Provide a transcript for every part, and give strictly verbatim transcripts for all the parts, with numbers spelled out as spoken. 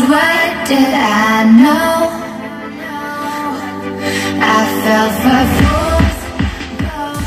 what did I know? I fell for fools gold.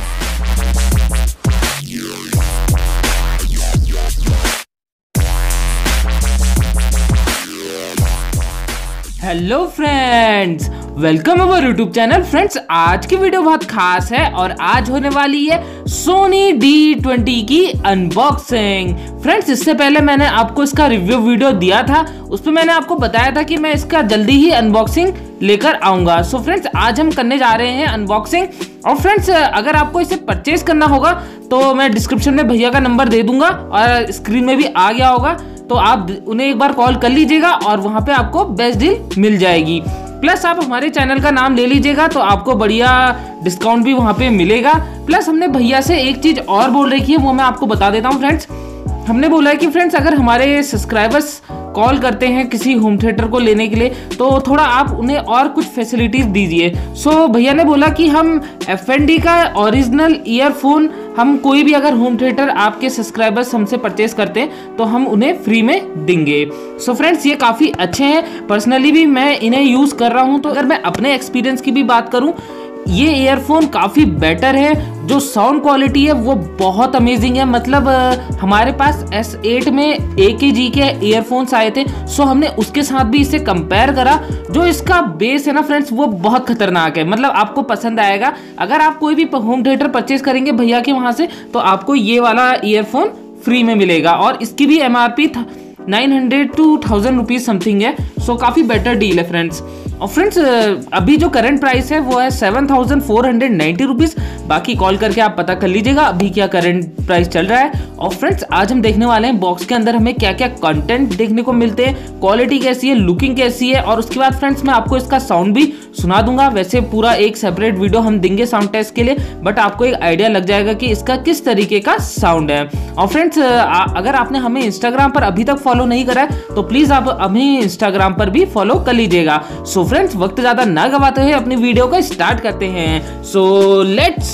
Hello friends, welcome our YouTube channel. Friends, आज की video बहुत खास है और आज होने वाली है सोनी डी ट्वेंटी की अनबॉक्सिंग। फ्रेंड्स, इससे पहले मैंने आपको इसका रिव्यू वीडियो दिया था, उस पर मैंने आपको बताया था कि मैं इसका जल्दी ही अनबॉक्सिंग लेकर आऊंगा। सो फ्रेंड्स, आज हम करने जा रहे हैं अनबॉक्सिंग। और फ्रेंड्स, अगर आपको इसे परचेज करना होगा तो मैं डिस्क्रिप्शन में भैया का नंबर दे दूंगा और स्क्रीन में भी आ गया होगा, तो आप उन्हें एक बार कॉल कर लीजिएगा और वहां पे आपको बेस्ट डील मिल जाएगी। प्लस आप हमारे चैनल का नाम ले लीजिएगा तो आपको बढ़िया डिस्काउंट भी वहां पे मिलेगा। प्लस हमने भैया से एक चीज और बोल रखी है, वो मैं आपको बता देता हूँ। फ्रेंड्स, हमने बोला है कि फ्रेंड्स, अगर हमारे सब्सक्राइबर्स कॉल करते हैं किसी होम थिएटर को लेने के लिए तो थोड़ा आप उन्हें और कुछ फैसिलिटीज दीजिए। सो भैया ने बोला कि हम एफ एन डी का ओरिजिनल ईयरफोन हम कोई भी अगर होम थिएटर आपके सब्सक्राइबर्स हमसे परचेज करते हैं तो हम उन्हें फ्री में देंगे। सो फ्रेंड्स, ये काफ़ी अच्छे हैं। पर्सनली भी मैं इन्हें यूज़ कर रहा हूँ, तो अगर मैं अपने एक्सपीरियंस की भी बात करूँ, ये ईयरफोन काफ़ी बेटर है। जो साउंड क्वालिटी है वो बहुत अमेजिंग है। मतलब हमारे पास एस एट में ए के जी के ईयरफोन्स आए थे, सो हमने उसके साथ भी इसे कंपेयर करा। जो इसका बेस है ना फ्रेंड्स, वो बहुत खतरनाक है। मतलब आपको पसंद आएगा। अगर आप कोई भी होम थिएटर परचेज करेंगे भैया के वहाँ से तो आपको ये वाला ईयरफोन फ्री में मिलेगा। और इसकी भी M R P nine hundred two thousand rupees something है। सो काफ़ी बेटर डील है फ्रेंड्स। और फ्रेंड्स, अभी जो करंट प्राइस है वो है seven thousand four hundred ninety rupees. बाकी कॉल करके आप पता कर लीजिएगा अभी क्या करंट प्राइस चल रहा है। और फ्रेंड्स, आज हम देखने वाले हैं बॉक्स के अंदर हमें क्या क्या कंटेंट देखने को मिलते हैं, क्वालिटी कैसी है, लुकिंग कैसी है। और उसके बाद फ्रेंड्स, मैं आपको इसका साउंड भी सुना दूंगा। वैसे पूरा एक सेपरेट वीडियो हम देंगे साउंड टेस्ट के लिए, बट आपको एक आइडिया लग जाएगा कि इसका किस तरीके का साउंड है। और फ्रेंड्स, अगर आपने हमें इंस्टाग्राम पर अभी तक फॉलो नहीं करा है तो प्लीज आप हमें इंस्टाग्राम पर भी फॉलो कर लीजिएगा। सो फ्रेंड्स, वक्त ज्यादा ना गवाते हुए अपनी वीडियो को स्टार्ट करते हैं। So let's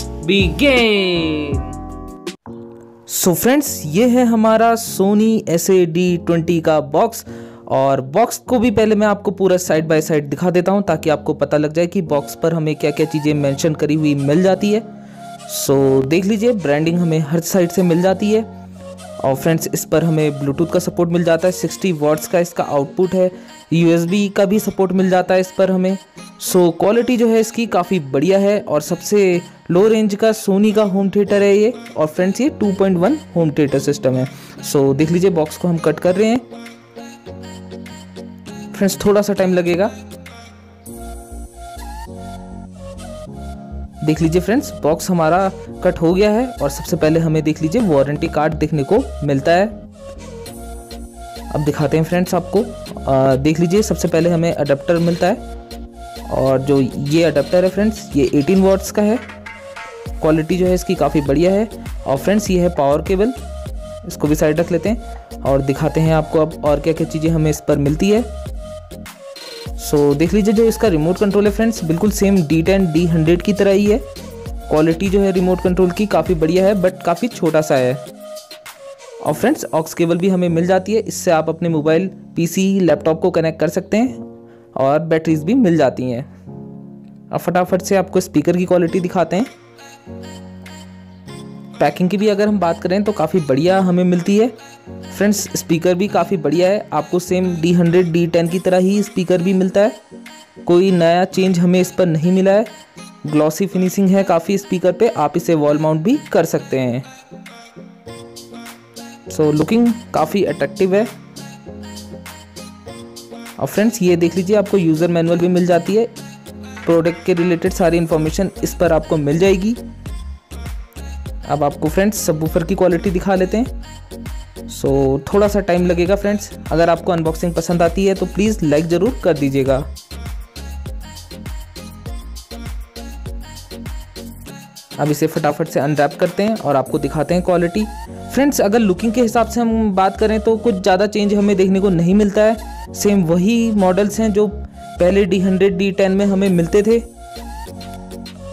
begin. So friends, ये है हमारा Sony S A D twenty का बॉक्स। और बॉक्स को भी पहले मैं आपको पूरा साइड बाय साइड दिखा देता हूं ताकि आपको पता लग जाए कि बॉक्स पर हमें क्या क्या चीज़ें मेंशन करी हुई मिल जाती है। सो देख लीजिए, ब्रांडिंग हमें हर साइड से मिल जाती है। और फ्रेंड्स, इस पर हमें ब्लूटूथ का सपोर्ट मिल जाता है, सिक्सटी वॉट्स का इसका आउटपुट है, यू एस बी का भी सपोर्ट मिल जाता है इस पर हमें। सो क्वालिटी जो है इसकी काफ़ी बढ़िया है और सबसे लो रेंज का सोनी का होम थिएटर है ये। और फ्रेंड्स, ये two point one home theatre system है। सो देख लीजिए, बॉक्स को हम कट कर रहे हैं। फ्रेंड्स, थोड़ा सा टाइम लगेगा। देख लीजिए फ्रेंड्स, बॉक्स हमारा कट हो गया है। और सबसे पहले हमें देख लीजिए वारंटी कार्ड देखने को मिलता है। अब दिखाते हैं फ्रेंड्स आपको। आ, देख लीजिए, सबसे पहले हमें अडेप्टर मिलता है। और जो ये अडेप्टर है फ्रेंड्स, ये एटीन वॉट्स का है। क्वालिटी जो है इसकी काफ़ी बढ़िया है। और फ्रेंड्स, ये है पावर केबल, इसको भी साइड रख लेते हैं और दिखाते हैं आपको अब और क्या क्या चीज़ें हमें इस पर मिलती है। सो so, देख लीजिए, जो इसका रिमोट कंट्रोल है फ्रेंड्स, बिल्कुल same D ten D hundred की तरह ही है। क्वालिटी जो है रिमोट कंट्रोल की काफ़ी बढ़िया है, बट काफ़ी छोटा सा है। और फ्रेंड्स, ऑक्स केबल भी हमें मिल जाती है, इससे आप अपने मोबाइल, पीसी, लैपटॉप को कनेक्ट कर सकते हैं। और बैटरीज भी मिल जाती हैं। अब फटाफट से आपको स्पीकर की क्वालिटी दिखाते हैं। पैकिंग की भी अगर हम बात करें तो काफ़ी बढ़िया हमें मिलती है। फ्रेंड्स, स्पीकर भी काफ़ी बढ़िया है, आपको same D hundred D ten की तरह ही स्पीकर भी मिलता है। कोई नया चेंज हमें इस पर नहीं मिला है। ग्लॉसी फिनिशिंग है काफ़ी स्पीकर पे, आप इसे वॉल माउंट भी कर सकते हैं। सो लुकिंग काफ़ी अट्रैक्टिव है। और फ्रेंड्स, ये देख लीजिए, आपको यूज़र मैनुअल भी मिल जाती है। प्रोडक्ट के रिलेटेड सारी इन्फॉर्मेशन इस पर आपको मिल जाएगी। अब आपको फ्रेंड्स सबवूफर की क्वालिटी दिखा लेते हैं। सो so, थोड़ा सा टाइम लगेगा फ्रेंड्स। अगर आपको अनबॉक्सिंग पसंद आती है तो प्लीज़ लाइक ज़रूर कर दीजिएगा। अब इसे फटाफट से अनरैप करते हैं और आपको दिखाते हैं क्वालिटी। फ्रेंड्स, अगर लुकिंग के हिसाब से हम बात करें तो कुछ ज़्यादा चेंज हमें देखने को नहीं मिलता है। सेम वही मॉडल्स हैं जो पहले डी हंड्रेड डी टेन में हमें मिलते थे।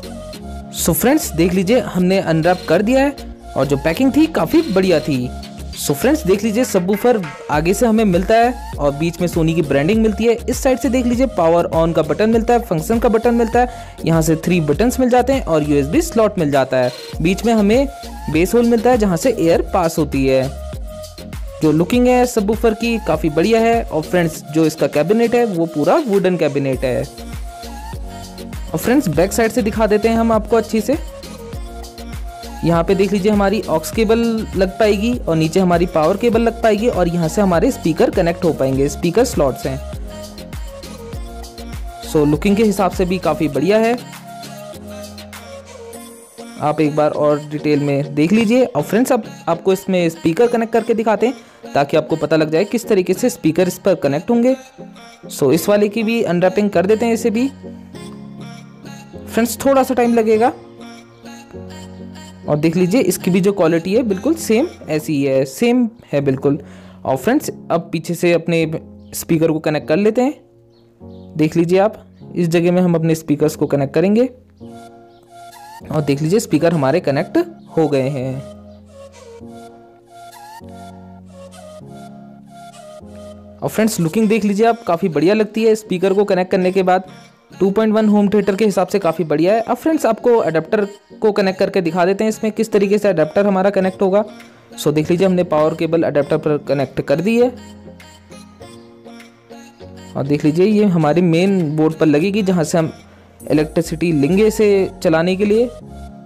सो फ्रेंड्स, देख लीजिए, हमने अनरैप कर दिया है और जो पैकिंग थी काफ़ी बढ़िया थी। सो फ्रेंड्स देख लीजिए सबवूफर आगे से हमें मिलता है और बीच में सोनी की ब्रांडिंग मिलती है। इस साइड से देख लीजिए पावर ऑन का बटन मिलता है, फंक्शन का बटन मिलता है, यहाँ से थ्री बटन्स मिल जाते हैं और यूएसबी स्लॉट मिल जाता है। बीच में हमें बेस होल मिलता है जहाँ से एयर पास होती है। जो लुकिंग है सबवूफर की काफ़ी बढ़िया है। और फ्रेंड्स जो इसका कैबिनेट है वो पूरा वुडन कैबिनेट है। और फ्रेंड्स बैक साइड से दिखा देते हैं हम आपको अच्छी से। यहाँ पे देख लीजिए हमारी ऑक्स केबल लग पाएगी और नीचे हमारी पावर केबल लग पाएगी और यहाँ से हमारे स्पीकर कनेक्ट हो पाएंगे, स्पीकर स्लॉट्स हैं। सो लुकिंग के हिसाब से भी काफ़ी बढ़िया है। आप एक बार और डिटेल में देख लीजिए। और फ्रेंड्स अब आपको इसमें स्पीकर कनेक्ट करके दिखाते हैं ताकि आपको पता लग जाए किस तरीके से स्पीकर इस पर कनेक्ट होंगे। सो इस वाले की भी अनरैपिंग कर देते हैं इसे भी। फ्रेंड्स थोड़ा सा टाइम लगेगा और देख लीजिए इसकी भी जो क्वालिटी है बिल्कुल सेम ऐसी ही है, सेम है बिल्कुल। और फ्रेंड्स अब पीछे से अपने स्पीकर को कनेक्ट कर लेते हैं। देख लीजिए आप इस जगह में हम अपने स्पीकर्स को कनेक्ट करेंगे और देख लीजिए स्पीकर हमारे कनेक्ट हो गए हैं। और फ्रेंड्स लुकिंग देख लीजिए आप काफ़ी बढ़िया लगती है स्पीकर को कनेक्ट करने के बाद। Two point one home theatre के हिसाब से काफ़ी बढ़िया है। अब फ्रेंड्स आपको अडेप्टर को कनेक्ट करके दिखा देते हैं इसमें किस तरीके से अडेप्टर हमारा कनेक्ट होगा। सो देख लीजिए हमने पावर केबल अडेप्टर पर कनेक्ट कर दी है और देख लीजिए ये हमारे मेन बोर्ड पर लगेगी जहां से हम इलेक्ट्रिसिटी लेंगे इसे चलाने के लिए।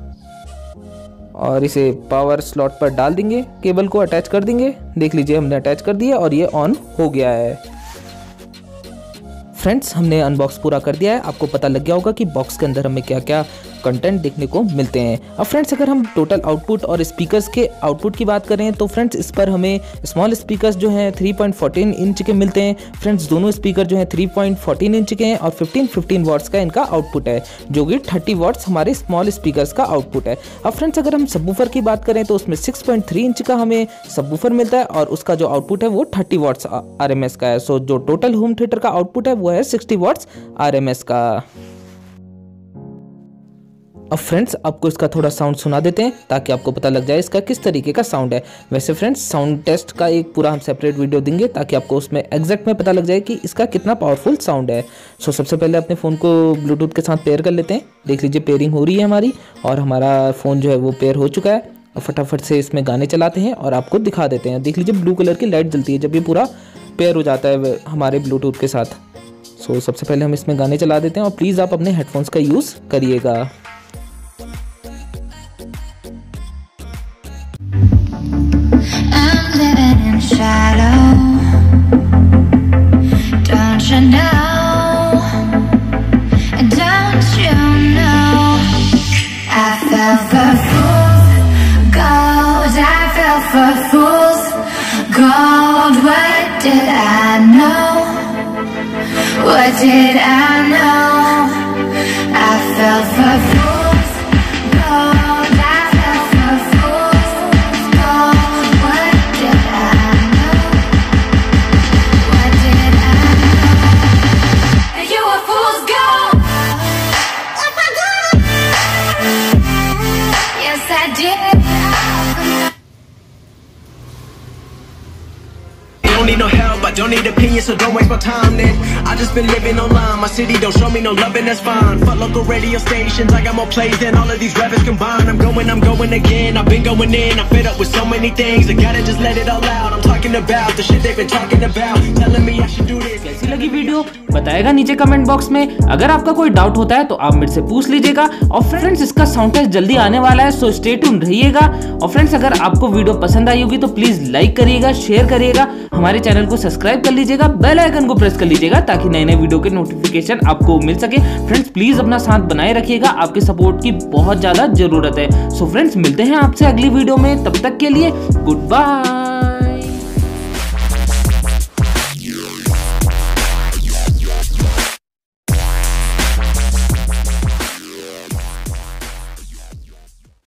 और इसे पावर स्लॉट पर डाल देंगे, केबल को अटैच कर देंगे। देख लीजिए हमने अटैच कर दिया और ये ऑन हो गया है। फ्रेंड्स हमने अनबॉक्स पूरा कर दिया है। आपको पता लग गया होगा कि बॉक्स के अंदर हमें क्या क्या कंटेंट देखने को मिलते हैं। अब फ्रेंड्स अगर हम टोटल आउटपुट और स्पीकर्स के आउटपुट की बात करें तो फ्रेंड्स इस पर हमें स्मॉल स्पीकर्स जो हैं three point one four inch के मिलते हैं। फ्रेंड्स दोनों स्पीकर जो हैं three point one four inch के हैं और फिफ्टीन फिफ्टीन वॉट्स का इनका आउटपुट है, जो कि थर्टी वॉट्स हमारे स्मॉल स्पीकर्स का आउटपुट है। अब फ्रेंड्स अगर हम सबवूफर की बात करें तो उसमें सिक्स पॉइंट थ्री इंच का हमें सबवूफर मिलता है और उसका जो आउटपुट है वो thirty watts R M S का है। सो जो टोटल होम थिएटर का आउटपुट है वो है sixty watts R M S का। अब फ्रेंड्स आपको इसका थोड़ा साउंड सुना देते हैं ताकि आपको पता लग जाए इसका किस तरीके का साउंड है। वैसे फ्रेंड्स साउंड टेस्ट का एक पूरा हम सेपरेट वीडियो देंगे ताकि आपको उसमें एग्जैक्ट में पता लग जाए कि इसका कितना पावरफुल साउंड है। सो सबसे पहले अपने फ़ोन को ब्लूटूथ के साथ पेयर कर लेते हैं। देख लीजिए पेयरिंग हो रही है हमारी और हमारा फ़ोन जो है वो पेयर हो चुका है। और फटाफट से इसमें गाने चलाते हैं और आपको दिखा देते हैं। देख लीजिए ब्लू कलर की लाइट जलती है जब ये पूरा पेयर हो जाता है हमारे ब्लूटूथ के साथ। सो सबसे पहले हम इसमें गाने चला देते हैं और प्लीज़ आप अपने हेडफोन्स का यूज़ करिएगा। Shadow, don't you know, don't you know, I fell for fool's gold, I fell for fool's gold, what did I know, what did I know, I fell for fool's gold, I fell for fool's gold, what did I don't need no help, I don't need opinions, so don't waste my time then. I just been living online, my city don't show me no love and that's fine. Fuck local radio stations, I got more plays than all of these rappers combined. I'm going, I'm going again, I've been going in, I'm fed up with so many things, I gotta just let it all out. I'm talking about the shit they've been talking about, telling me I should do this. कैसी लगी video बताएगा नीचे comment box में। अगर आपका कोई doubt होता है तो आप मेरे से पूछ लीजिएगा। और फ्रेंड्स इसका साउंड टेस्ट जल्दी आने वाला है, सो स्टे ट्यून रहिएगा। और फ्रेंड्स अगर आपको वीडियो पसंद आई होगी तो प्लीज लाइक करिएगा, शेयर करिएगा, हमारे चैनल को सब्सक्राइब कर लीजिएगा, बेल आइकन को प्रेस कर लीजिएगा ताकि नए नए वीडियो के नोटिफिकेशन आपको मिल सके। फ्रेंड्स प्लीज अपना साथ बनाए रखिएगा, आपके सपोर्ट की बहुत ज्यादा जरूरत है। सो फ्रेंड्स मिलते हैं आपसे अगली वीडियो में, तब तक के लिए गुड बाय।